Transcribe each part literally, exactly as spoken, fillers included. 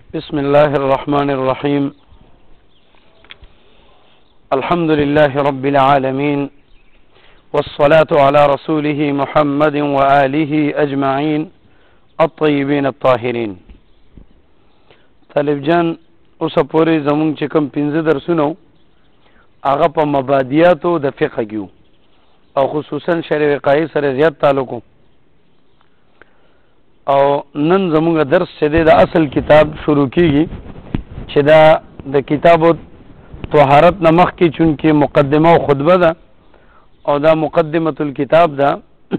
بسم الله الرحمن الرحيم. الحمد لله رب العالمين، والصلاة على رسوله محمد وآله أجمعين الطيبين الطاهرين. طالب جان اوسه پورې زمونږ چې کوم پنځه درسونه هغه په مبادیاتو د فقه کېو او خصوصا شرع وقایع سره زیات تعلق او نن زمونږ درس چې د اصل کتاب شروع کیږي چې دا د کتابو طهارت نه مخکې چونکې مقدمه او خطبه ده او دا مقدمه الکتاب ده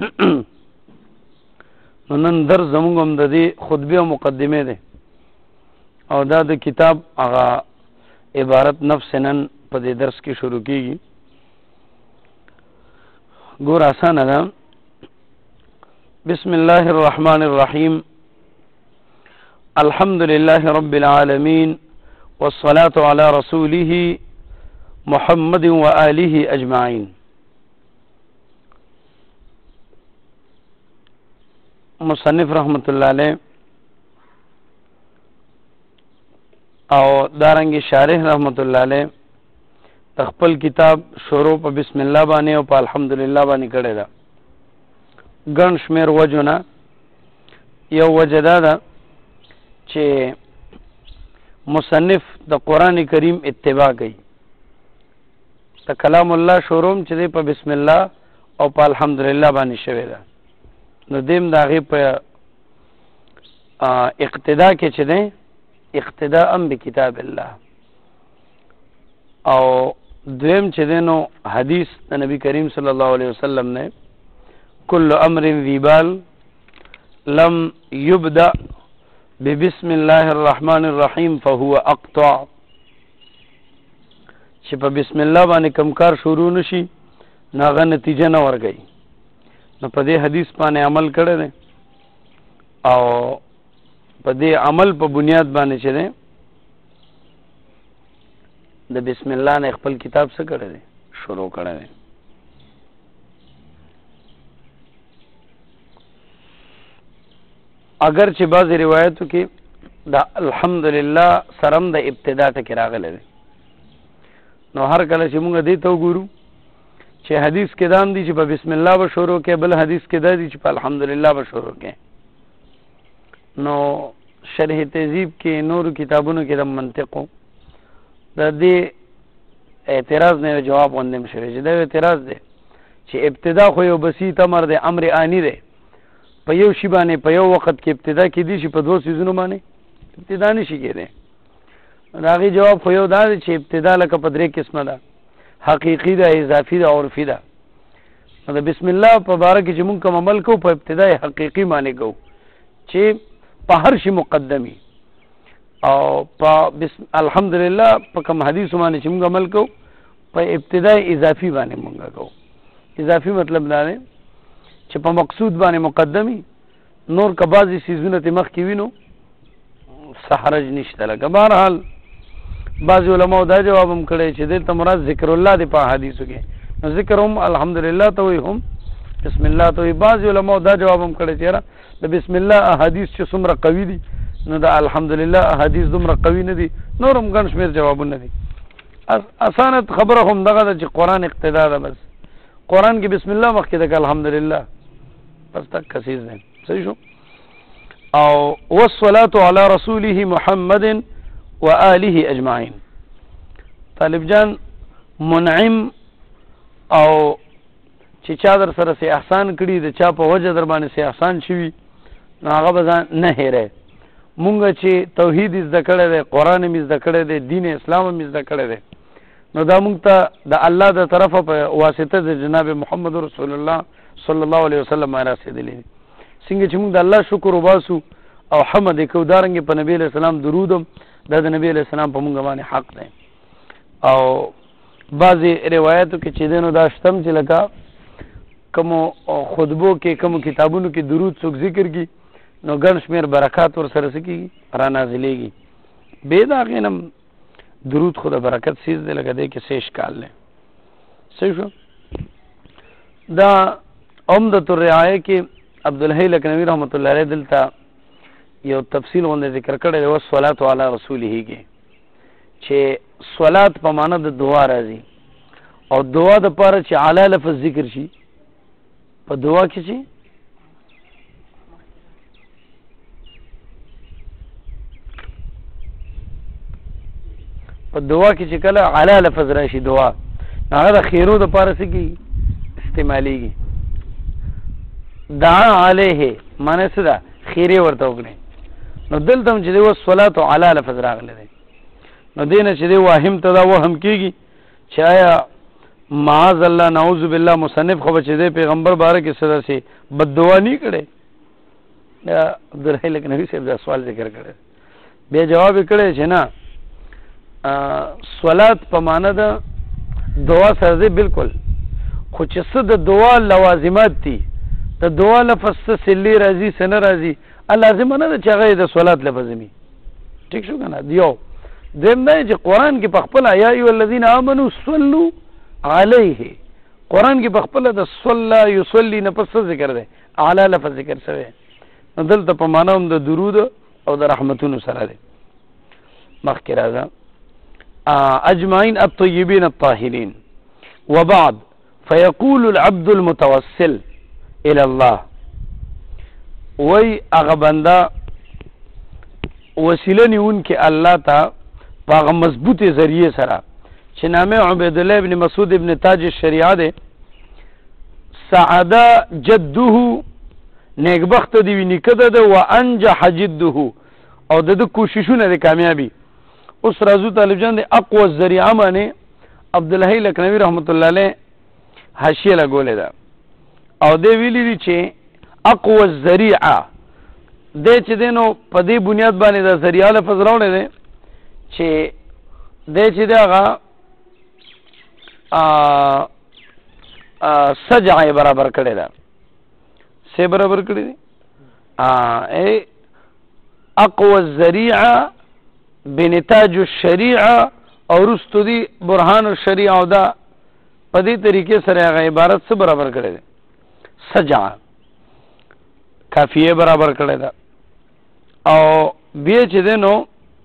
نو نن درس زمونږ هم د دې خطبه او مقدمه ده او دا د کتاب هغه عبارت نفس نن په دې درس کې شروع کیږي. ګور آسانه ده. بسم الله الرحمن الرحيم. الحمد لله رب العالمين، والصلاة على رسوله محمد وآله أجمعين. مصنف رحمت الله علیه او دارنګ شارح رحمت الله علیه خپل کتاب شروع په بسم الله باندې او په الحمدلله باندې کړی دا. ګڼ شمېر وجونه یو وجه دا ده چې مصنف د قرآن کریم اتباع کوي. د کلام الله شروع چې دی په بسم الله او په الحمدلله باندې شوی ده، نو دیم د هغې په اقتدا کې چې دی اقتداء بکتاب الله، او دویم چې دی نو حدیث د نبی کریم صلی الله علیه وسلم نه کل امر ذی بال لم یبدأ ببسم الله الرحمن الرحیم فهو اقطع، چې په بسم الله باندې کوم کار شروع نشي نو هغه نتیجه نه ورګي. نو په دې حدیث باندې عمل کړی دی او په دې عمل په بنیاد باندې چې دی د بسم الله نه خپل کتاب څه کړی دی شروع کړی دی. اگر چې بعض روایتو کې د الحمدلله سرم د ابتدا ټکی راغلی دی، نو هر کله چې موږ دې ته وګورو چې حدیث کې دام دي چې په بسم الله به شروع کې، بل حدیث کې دا دي چې په الحمدلله به شروع کې. نو شرح تهذیب کې نور کتابونو کې د منطقو د دې اعتراض نه جواب غوندم شوی چې دا اعتراض دی چې ابتدا خو یو بسیط امر دی، امر آنی دی، په یو شی باندې په یو وخت کې ابتدا کې دي چې په دوه سیزونو باندې ابتدا نشي کېدی. د هغې جواب خو یو دا دی چې ابتدا لکه په درې قسمه ده، حقیقي ده، اضافي ده، عرفي ده. نو د بسم الله په باره کې چې مونږ کوم عمل کوو په ابتدای حقیقي معنی کوو چې په هر شي مقدمي، او په بسم الحمدلله په کوم حدیث باندې چې مونږ عمل کوو په ابتدای اضافي باندې مونږ کوو. اضافي مطلب دا دی چې په مقصود باندې مقدمي، نور که بعضې سیزونه ترې مخکې وي نو څه حرج نشته. لکه بهرحال بعضې علماو دا جواب هم کړی چې دلته مراد ذکر الله دی په حدیثو کې، نو ذکر هم الحمدلله ته وایي هم بسم الله ته وایي. بعضې علماو دا جواب هم کړی چې یاره د بسم الله احادیث چې څومره قوي دي نو د الحمدلله احادیث دومره قوي نه دي. نور هم ګڼ شمېر جوابونه دي. اسانه خبره هم دغه ده چې قرآن اقتدا ده، بس قرآن کې بسم الله مخکې ده که الحمدلله، بس تک کسیز دی. صحیح شو. او والصلاة على رسوله محمد و آله اجمعین. طالب جان منعم او چې چا در سره سي احسان کړي، د چا په وجه در باندې سي احسان شوي، نو هغه به ځان نه هېری. مونږ چې توحید زده کړی دی، قرآن مې زده کړی دی، دین اسلام مې زده کړی دی، نو دا مونږ ته د الله د طرفه په واسطه د جناب محمد رسول الله صلی الله علیه وسلم باندې رسېدلی دي. څنګه چې مونږ د الله شکر وباسو او حمد یې کوو، دارنګې په نبي علیه السلام درود هم دا د نبی علیه السلام په مونږ باندې حق دی. او بعضې روایاتو کې چې دی نو دا شته چې لکه کومو خطبو کې کومو کتابونو کې درود څوک ذکر کړي نو ګڼ شمېر برکات ورسره څه کېږي را نازلېږي. بې د هغې نه درود خو د برکت سیز دی، لکه دی کې څه اشکال دی. صحیح شو. دا عمدة الرعایه کې عبدالحی لکنوی رحمت الله علیه دلته یو تفصیل غونډه ذکر کړی دی والصلاة علی رسوله کې چې صلات په معنا د دعا راځي او دعا د پاره چې اعلی لفظ ذکر شي په دعا کې شي په دعا کې چې کله اعلی لفظ راشي دعا هغه د خیرو د پاره څه کی استعماليږي دعا علیه معنی څه ده خیره ورته وکړي نو دلته چې دی والصلاة علی لفظ راغلی دی نو دینه چې دی واهم ته دا وهم کیږي چې آیا معاذ الله نعوذ بالله مصنف خو چې دی پیغمبر باره کې صدا سي بد دعا نه کړي عبدالرحیم لکنوی صاحب دا سوال ذکر کړي بیا جواب کړي چې نه صلات په معنا د دعا سره دی بالکل خو چې څه د دعا لوازمات دي د دعا لفظ څه سلی راځي څه نه راځي لازم نه ده چې هغه د صلات لفظ می ٹھیک شو کنه دیو دیم نه چې قران کې په خپل یا ایو الذین آمنوا صلوا علیه قران کې په خپل د صلا یصلی نه پس ذکر دی اعلی لفظ ذکر شوی نو دلته په معنا هم د درود او د رحمتونو سره دی مخکې راځه اجمعین الطیبین الطاهرین وبعد فيقول العبد المتوسل الى الله وی هغه بنده وسیله نیون کې الله ته په هغه مضبوطه ذریعه سره چې نامه عبید الله ابن مسعود ابن تاج الشریعه ده سعاده جده نیکبخت دی نیکده ده وانجح جده او د کوششونه د کامیابی اوس رازو طالب جان د اقوى الذریعه باندې عبدالله لکنوی رحمت الله علیه حاشیه لګولې ده او دی ویلی دي چې اقوى الذریعه د چې دینو په دې بنیاد باندې د ذریعه لفظ راوړل دي چې د چې دغه ا سجع برابر کړي ده سه برابر کړي دي ا ای اقوى الذریعه بنتاج الشریعه او رستو دی برهان الشریعه او دا په دې طریقې سره هغه عبارت څه برابر کړي ده سجع کافیه برابر کړی دا او بیا چې دی نو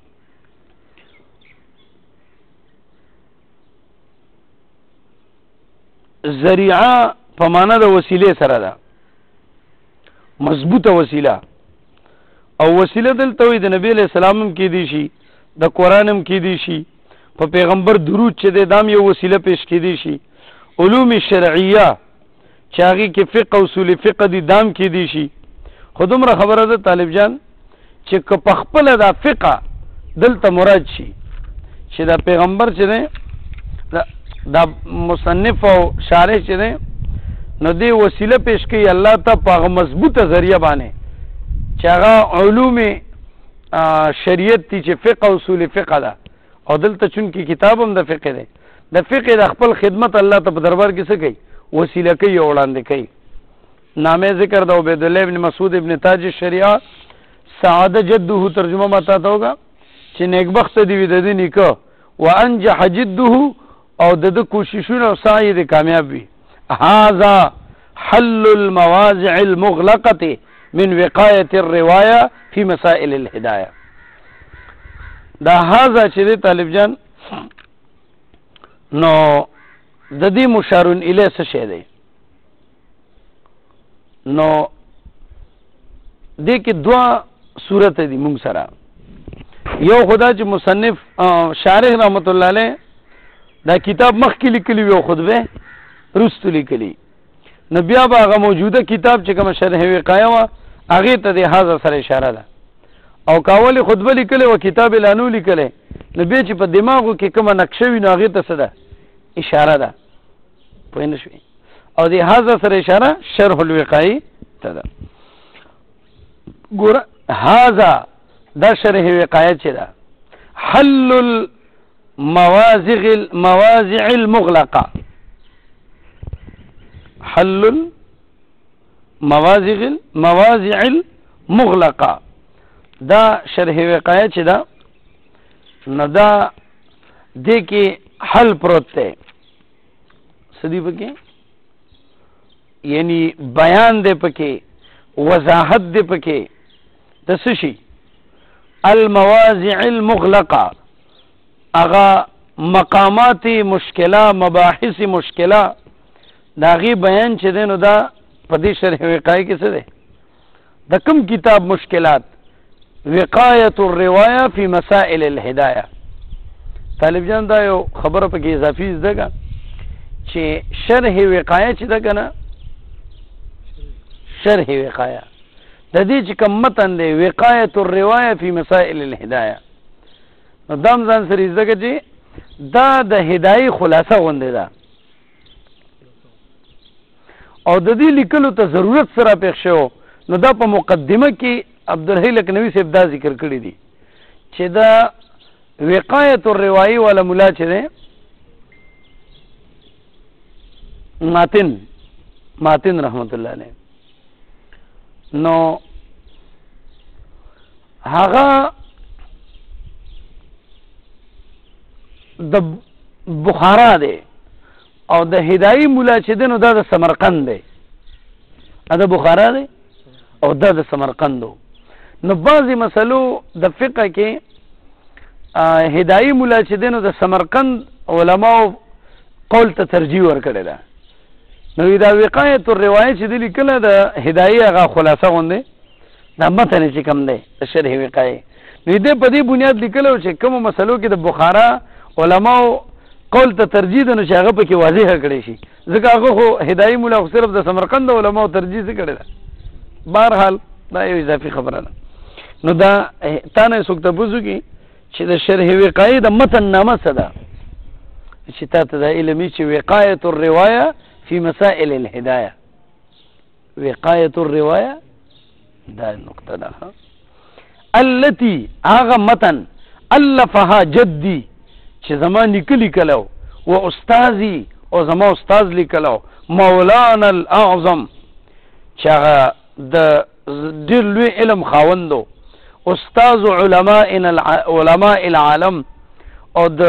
ذریعه په معنا د وسیله سره ده مضبوطه وسیله او وسیله دلته وي د نبی علیہ السلام هم کې دي شي د قران هم کې دي شي په پیغمبر درود چې د دام یو وسیله پیش کې دي شي علوم شرعیه چاغي کې فقه اصول فقه دي دام کې دي شي خودمره خبره ده طالب جان چې که په خپل دا فقه دلته مراد شي چې دا پیغمبر چې دی دا مصنف او شارح چې دی نو دی وسیله پیش کوي الله ته په مضبوطه ذریعہ باندې چې هغه علوم شریعت دي چې فقه اصول فقه ده او دلته چون کې کتاب هم د فقه دی د فقه د خپل خدمت الله ته په دربار کې څه کوي وسیله کوي او وړاندې کوي نامه ذکر د عبید الله ابن مسعود ابن تاج الشریعه سعاده جده ترجمه ماته تا ہوگا چې نیکبخت دی وي د دې نیکو وانجح جده او د کوششونو او سعی د کامیاب وي هذا حل المواضع المغلقه من وقايه الروايه في مسائل الهدايه دا هذا چې طالب جان نو د دې مشارون الیه څه شی دی نو دې کې دوا صورت دي موږ سره یو خدا چې مصنف شارح رحمت الله علیه دا کتاب مخ کې لیکلی یو خطبه رست لیکلی نو بیا به هغه موجوده کتاب چې کوم شرح وقایه وا هغه ته د هاذا سره اشاره ده او کاولی خطبه لیکلی او کتاب لانو لیکلی نو بیا چې په دماغو کې کوم نقشه وي نو هغه ته څه ده اشاره ده پوه نه شئ او د هاذا سره اشاره شرح الوقایه ته ده ګور هاذا دا شرح وقایه چې ده حل الموازع الموازع المغلقه حل الموازع الموازع المغلقه دا شرح وقایه چې ده نو دا دې کې حل پروت دی سدی پکې یعنی بیان دې پکې وضاحت دې پکې د څه شي المواضع المغلقه اغا مقامات مشکله مباحث مشکله دا غي بیان چې دینو دا په دې شرح وقایه کې څه ده د کوم کتاب مشکلات وقایه الروايه فی مسائل الهدايه طالب جان دا یو خبره په کې اضافي زده چې شرح وقایه چې ده کنه شرح وقایه د دې چې کوم متن دی وقایه الروايه فی مسائل الهدايه نو دام ځان سره زده چې دا د هدايه خلاصه غونډه ده او د دې لیکلو ته ضرورت سره پېښ شو نو دا په مقدمه کې عبدالحی لکنوی صاحب دا ذکر کړی دي چې دا وقایت الروایی والا مولا چې دی ماتن ماتن رحمت الله علیه نو هغه د بخارا دی او د هدایي مولا چې دی نو دا د سمرقند دی دا د بخارا دی او دا د سمرقند نو بعضې مسلو د فقه کې هدایي مولا چې دی نو د سمرقند علماو قول ته ترجیح ورکړې ده نو دا وقایت الروایه چې دی لیکله د هدایي هغه خلاصه غوندې دا متن چې کوم دی د شرح وقایه نو دې په دې بنیاد لیکلی و چې کومو مسلو کې د بخارا علماو قول ته ترجیح ده نو چې هغه پکې واضحه کړی شي ځکه هغه خو هدایي مولا خو صرف د سمرقند علماو ترجیح څه کړې ده بهرحال دا یو اضافي خبره ده نو دا تا نه څوک تپوس وکړي چې د شرح وقایې د متن نامه څه ده چې تا ته دا علم وي چې وقایة الروایه فی مسائل الهدایه وقایة الروایه دا نقطه ده التي هغه متن الفها جدي چې زما نیکه لیکلو و استاذي او زما استاذ لیکلو مولانا الاعظم چې هغه د ډېر لوی علم خاوندو استاذ علماء علماء العالم او د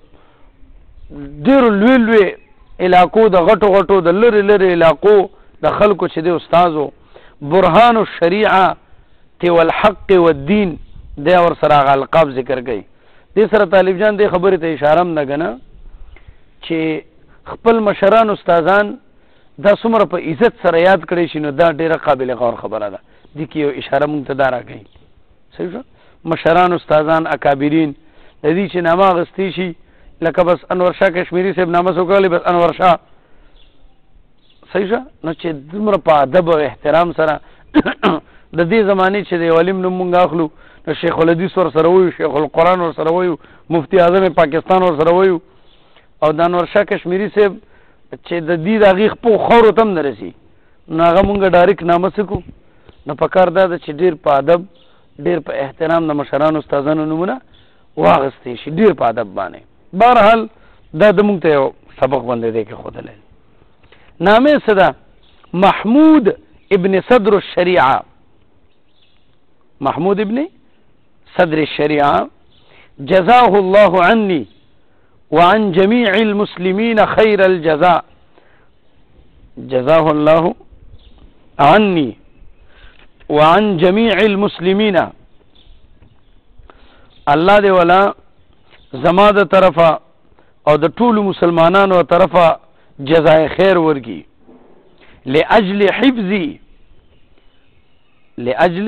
ډېر لوی لوی علاقو د غټو غټو د لرې لرې علاقو د خلکو چې دی استاذو برهان الشریعه والحق والدین دی ور سره هغه القاب ذکر کوي دې سره طالب جان دې خبرې ته اشاره هم نه کنه چې خپل مشران استادان دا څومره په عزت سره یاد کړی شي نو دا ډیره قابل غور خبره ده دې کې یو اشاره مونږ ته دا راکوي صحیح شو مشران استادان اکابرین د دې چې نامه اخیستی شي لکه بس انور شاه کشمیری صاحب نامه وکړلی بس انور شاه صحیح شو نو چې دومره په ادب او احترام سره د دې زمانې چې د علم نوم مونږ اخلو نو شیخ الحدیث ور سره وایو شیخ القرآن ور سره وایو مفتی اعظم پاکستان ور سره وایو او د انور شاه کشمیری صاحب چې د دې د هغې خپو خاورو ته هم نه رسي نو هغه مونږ ډایرکټ نامه څه کړو نو پکار دا ده چې ډېر په ادب ډېر په احترام د مشرانو استادانو نومونه واخیستی شي ډېر په ادب باندې بهرحال دا د مونږ ته یو سبق باندې دی کېښودلی نامې څه ده محمود ابن صدر الشریعه محمود ابن صدر الشریعه جزاه الله عني وعن جميع المسلمين خير الجزاء جزاه الله عني وعن جميع المسلمين الله دې ولا زما د طرفه او د ټولو مسلمانانو طرفه جزای خیر ورکي لاجل حفظي لاجل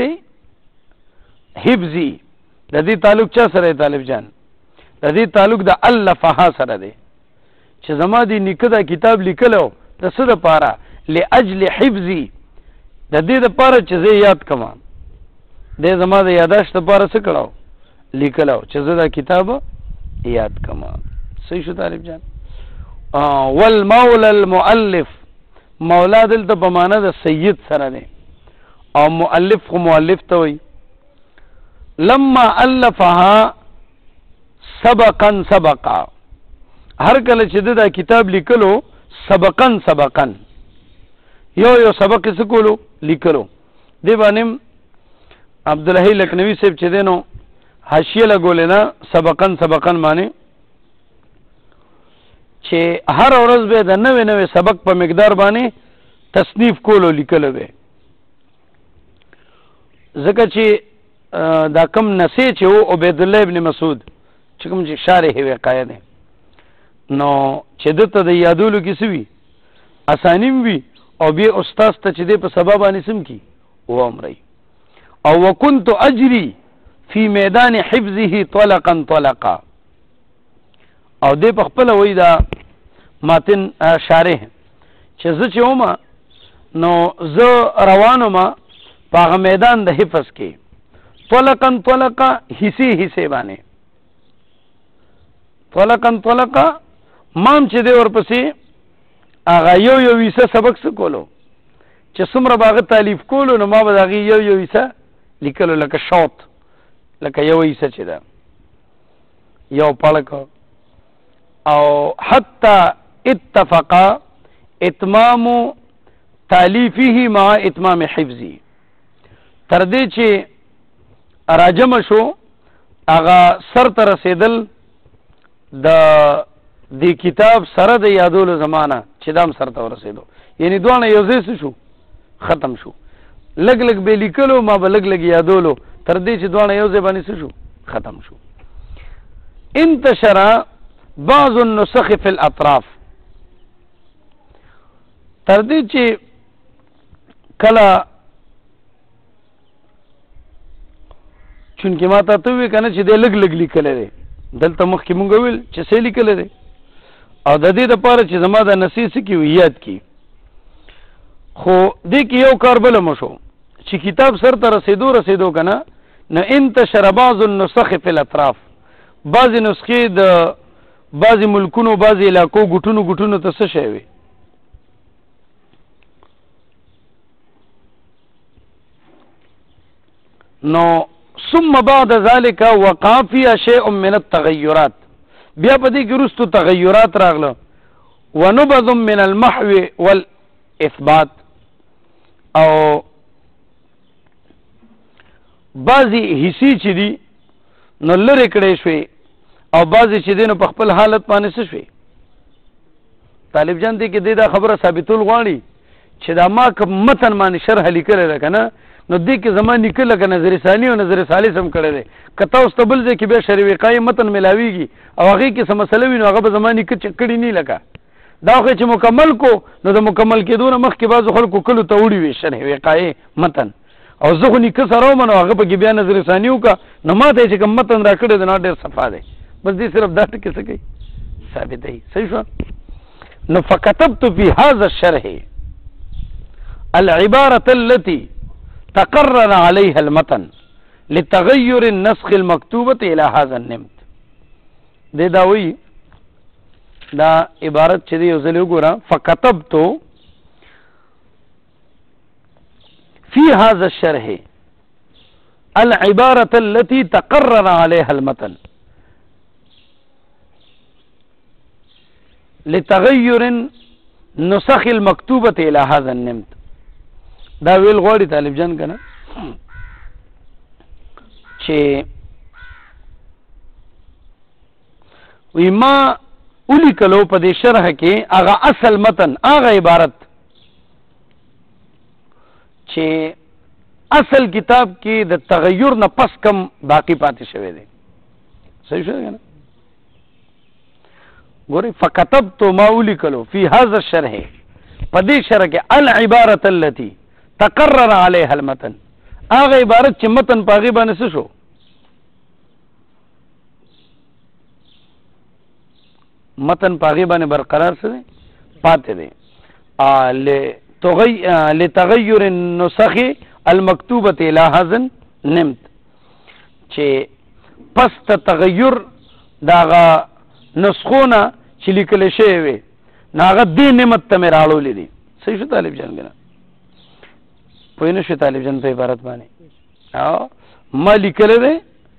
حفظي د دې تعلق چا سره طالب جان د دې تعلق د الفها سره دی چې زما دې نیکه دا کتاب لیکلو د څه دپاره لاجل حفظي د دې دپاره چې زه یاد کما دې زما د یاداشت دپاره څه کړو لیکلو چې زه دا کتاب یاد کما صحیح شو طالب جان والمولى المؤلف مولا دلته په معنا د سید سره دی او مؤلف خو مؤلف ته وایي لما الفها سبقا سبقا هر کله چې دا کتاب لیکلو سبقا سبقا یو یو سبق څه کولو لیکلو دی باندې عبدالحی لکنوی صاحب چې دی نو حاشیه لګولې نه سبقا سبقا باندې چې هر ورځ به د نوې نوې سبق په مقدار باندې تصنیف کولو لیکلو به ځکه چې دا کم نسی چې و عبید الله ابن مسعود چې کوم چې شارح وقایه دی نو چې دته د یادولو کې سوي اسانیم وي او بیا استاد ته چې دی په سبب باندې سم کی و امري او وكنت اجري في میدان حفظه طلقا طلقا او دې په خپل وای دا ماتن شارح چې زه چې ومه نو زه روانو ما په میدان د حفظ کې طلقا طلقا حصے حصے باندې طلقا طلقا مام چې دی ورپسې هغه یو یو ویسه سبق څه کولو چې څومره باغ تعلیف کولو نو ما به هغه یو یو ویسه لیکلو لکه شوط لکه یو ویسه چې ده یو پړک او حتی اتفقا اتمام تالیفه مع اتمام حفظی تر دې چې راجم شو هغه سر ته رسیدل د دې کتاب سره د یادولو زمانہ چې دام سر ته ورسېدو یعنی دوانه یو ځای شو ختم شو لګ لګ به لیکلو ما به لګ لګ یادولو تر دې چې دوانه یو ځای باندې شو ختم شو. انتشر بعض النسخ فی الاطراف تر دې چې کله چونکې ما ته ته وی کنه چې د لګ لګ لیکل دی دلته مخکې مونږ ویل چې څه لیکل دی او د دې لپاره چې زما د نصیحت کی یاد کی خو دې کې یو کار بل مو شو چې کتاب سر ته رسیدو رسیدو کنه نو انتشر بعض النسخ فی الاطراف بعض نسخې د بعض ملکونو بعض علاقو ګټونو ګټونو ته څه شوی نو ثم بعد ذلك وقع فيها شيء من التغيرات بیا په دې کې رستو تغیرات راغله ونبذ من المحو والاثبات او بعضی حصے چې دي نو لرې کړې شوې او بعضی چې دي نو په خپل حالت باندې څه شوې طالب جان دې کې دې دا خبره ثابتول غواړي چې دا ما کوم متن باندې شرح لیکل ده کنه نو دې کې زمان نکله که نظر ثانی او نظر ثالث هم کړی دی که تاسو ته بل ځای کې بیا شرع وقایې متن ملاویږي او هغې کې څه مسله وي نو هغه به زما نیکه کړي نه لکه دا خو چې مکمل کو نو د مکمل کېدو نه مخکې بعضو خلکو کلو ته وړي وي شرع وقایې متن او زه خو نیکه سره وم نو هغه پکې بیا نظر ثاني وکړه نو ما ته یې چې کوم متن را کړی دی نو ډېر صفا دی بس دې صرف دا ټکې څه کوي ثابتوي صحیح شو نو فكتبت في هذا الشرح العبارة التي تقرر عليها المتن لتغير النسخ المكتوبة الى هذا النمط دې دا وی دا عبارت چې دی وزل وګوره فكتبت في هذا الشرح العبارة التي تقرر عليها المتن لتغير النسخ المكتوبة الى هذا النمط دا ویل غواړي طالب جان کنه چې وی ما اولی کلو په دې شرح کې هغه اصل متن هغه عبارت چې اصل کتاب کې د تغیر نه پس کم باقی پاتې شوی دی صحیح شو کنه ګوري فكتبت ما اولی کلو فی هذا الشرح په دې شرح کې العبارة التي تقرر عليها المتن هغه عبارت چې متن پاغي باندې څه شو متن پاغي باندې برقرار څه پاتې دی ا لتغير النسخ المكتوبه الى هذا النمط چې پس ته تغیر داغه نسخونه چې لیکل شوی وي ناغه دې نعمت ته مې راړولې دي صحیح شو طالب جان کنه پوه نه شو طالب جان په عبارت باندې او ما لیکل دی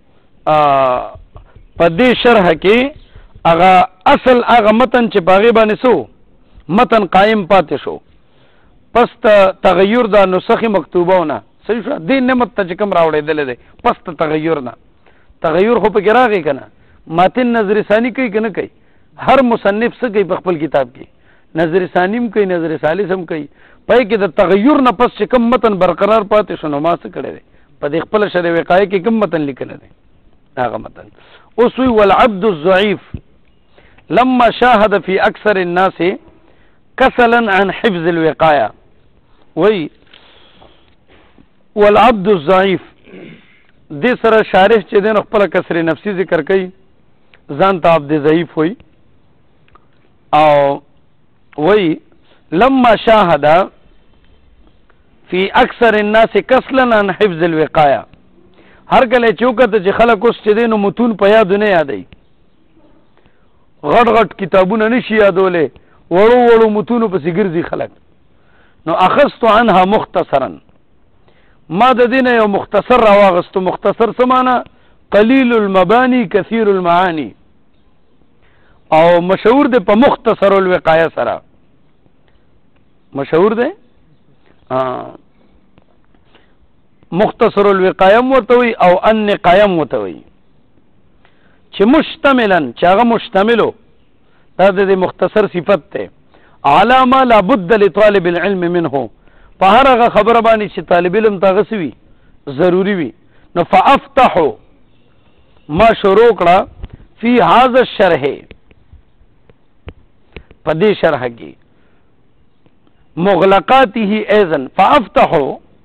په دې شرح کې هغه اصل هغه متن چې باغې باندې سو متن قائم پاتې شو پس ته تغیر دا نسخه مکتوبونه صحیح شو دې نعمت ته چې کوم راوړېدل دی پس ته تغیر نه تغیر خو په کې راغی کنه متن نظر ثانی کوي کنه کوي هر مصنف څه کوي په خپل کتاب کې نظر ثانیم کوي نظر ثالث هم کوي پای کې د تغیر نه پس چې کوم متن برقرار پاتې شو نو ما څه کړی دی په دې خپل شرع وقایه کې کوم متن لیکل دی هغه متن اوس وی والعبد الضعيف لما شاهد في اكثر الناس كسلا عن حفظ الوقايه وی والعبد الضعيف دې سره شارح چې دین خپل کسر نفسي ذکر کوي ځان ته عبد ضعیف وي او وی لما شاهد في اكثر الناس كسلا عن حفظ الوقايه هر کله چوکته چې خلک اوس چې دین متون په یاد نه یادای غټ غټ کتابونه نشي یادولې وړو وړو متونو په سیګرځي خلک نو اخذت عنها مختصرا ما د دینه یو مختصر راواغستو مختصر سمانه قلیل المبانی کثیر المعانی او مشهور دی په مختصر الوقایه سره مشهور دی مختصر الوقایه ورته او ان قایم ورته وي چې مشتملا چې هغه مشتملو دا د مختصر صفت ته علامه لابد لطالب العلم منه په هر هغه خبره باندې چې طالب علم ته غسوي ضروری وي نو فافتحو ما شروع کړه فی هذا الشرح په دې شرح کې مغلقاته اذن فافتحو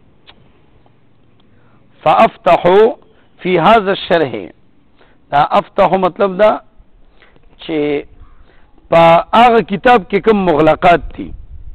فافتحو فی هذا الشرح دا افتحو مطلب دا چې په هغه کتاب کې کوم مغلقات دي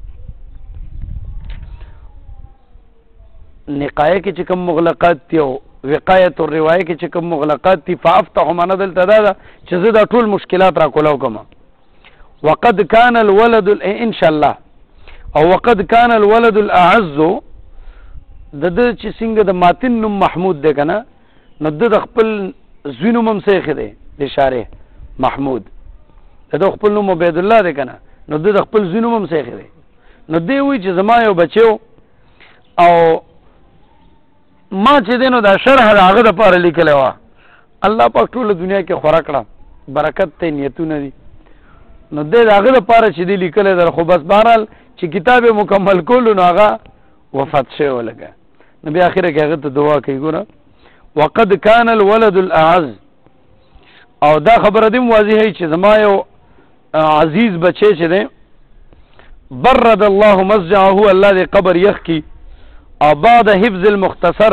نقایه کې چې کوم مغلقات دي او وقایت الروایه کې چې کوم مغلقات دي فافتحو معنا دلته دا ده چې زه دا ټول مشکلات را کولاو کوم وقد كان الولد ان شاء الله او وقد كان الولد الاعز د د چې څنګه د ماتن نوم محمود دی کنه نو د خپل زوینو مم سیخ دی د شارح محمود د خپل نوم عبید الله دی کنه نو د خپل زوینو مم سیخ دی نو دی وی چې زما یو بچو او ما چې دینو دا شرح هغه د پاره لیکلی وه الله پاک ټوله دنیا کې خوره کړه برکت ته نیتونه دي نو دی د هغه دپاره چې دی لیکلی در خو بس بهرحال چې کتاب یې مکمل کولو نو هغه وفات شوی ولګه نو بیا اخره کې هغه ته دعا کوي ګوره وقد كان الولد الاعز او دا خبره دې واضحه چې زما یو عزیز بچی چې دی برد الله مزجعه الله دې قبر یخ کی او بعد حفظ المختصر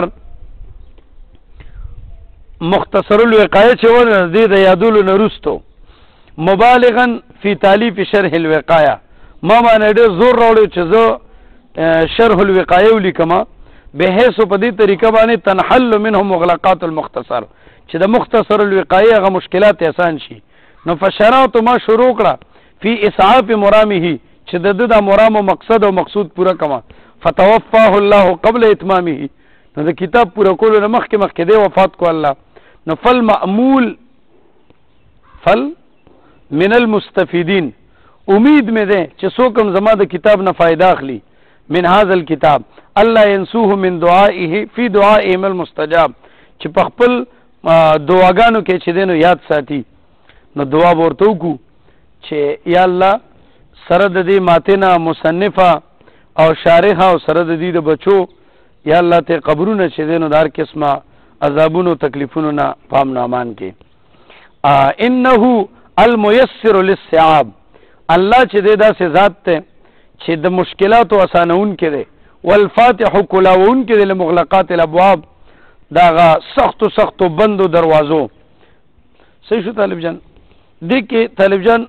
مختصر الوقایه چې ور دې د یادولو نرستو مبالغا فی تالیف شرح الوقایه ما باندې ډېر زور راوړی چې زه شرح الوقایه ولیکم بحيث په دې طریقه باندې تنحل منه مغلقات المختصر چې د مختصر الوقایه غو مشکلات آسان شي نو فشرات ما شروع کړه فی اسعاف مرامه چې د د مرام او مقصد او مقصود پورا کما فتوفاه الله قبل اتمامه نو د کتاب پورا کولو نه مخکې مخکې دی وفات کو الله نو فل مأمول فل من المستفیدین امید مې ده چې څوک هم زما د کتاب نه فائدہ اخلي من هذا الكتاب الله ينسوه من دعائه في دعائهم المستجاب چې په خپل دعاګانو کې چې دینو یاد ساتي نو دعا ورته وکړو چې یا الله سره د دې ماتنه مصنفه او شارحه او سره د دې د بچو یا الله ته قبرونه چې دینو دار قسمه عذابونو تکلیفونو نه پام نه امان کې انه الميسر للصعاب الله چې دې داسې ذات ته چې د مشکلاتو اسانون کې دی والفاتح کلاون کې د مغلقات الابواب داغه سخت سخت بندو دروازو صحیح شو طالب جان دې کې طالب جان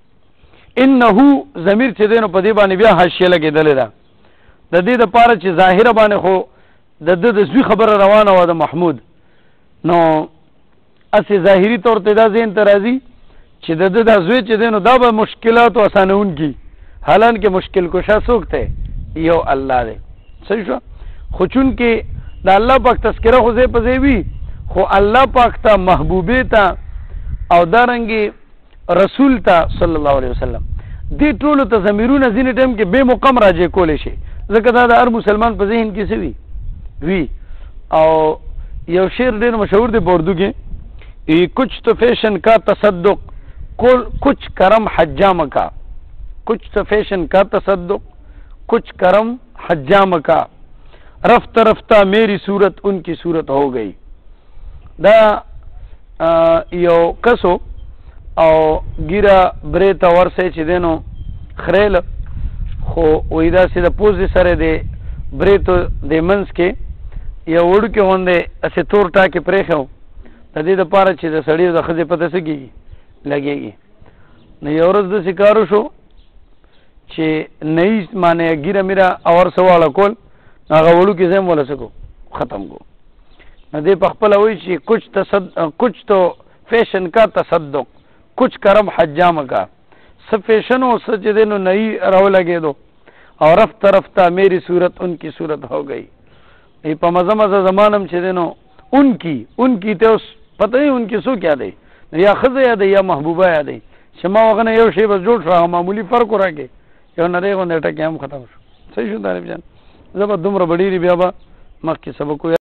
انه ضمیر چې دینو په دې باندې بیا حاشیه لګېدلې ده د دې لپاره چې ظاهر باندې خو د د د زوی خبره روانه و د محمود نو اسی ظاهری طور ته دا ذهن ته راځي چې د د د زوی چې دینو دا به مشکلات او اسانون کی حالان کې مشکل کشا څوک ته یو الله دی صحیح شو خو چون کې د الله پاک تذکره خو زه په زی وی خو الله پاک ته محبوبه ته او دارنګي رسول ته صلی الله علیه وسلم دې ټولو ته ضمیرونه ځینې ټیم کې بے مقام راځي کولې شي ځکه دا د هر مسلمان په ذهن کې څه وي وی او یو شعر ډېر مشهور دی اردو کې کچھ تو فیشن کا تصدق کچھ کرم حجام کا کچھ تو فیشن کا تصدق کچھ کرم حجام کا رفتہ رفتہ میری صورت ان کی صورت ہو گئی. دا یو کسو او ګیره برې ته ورسئ چې دی نو خریله خو وایي داسې د پوزې سره د برې ته د منځ کې یو وړوکې غوندې هسې تور ټاکې پرېښی و د دې دپاره چې د سړي او د ښځې پته څه کېږي لګېږي. نو یو ورځ داسې کار وشو چې نهي معنی ګیره میره اور څه واړه کول هغه وړوکې ځای م وله څه کو ختم کو. نو دې په خپله وایي چې کچ تصد کچ تو فیشن کا تصدق کچھ کرم حجام کا. څه فیشن و څه چې دی نو نهي راولګېدو او رفتہ رفتہ میری صورت ان کی صورت ہو گئی. په مزه مزه زمانم چې دی نو ان کی ان کی ته اوس پته نه ان کی څوک یادوي یا ښځه یادوي یا محبوبه یادوي چې ما هغه نه یو شی بس جوړ شو معمولي فرق وراکې یو نری غوندې ټکی هم ختم شو. صحیح شو طالب جان. زه به دومره بډېرې بیا به مخکې سبق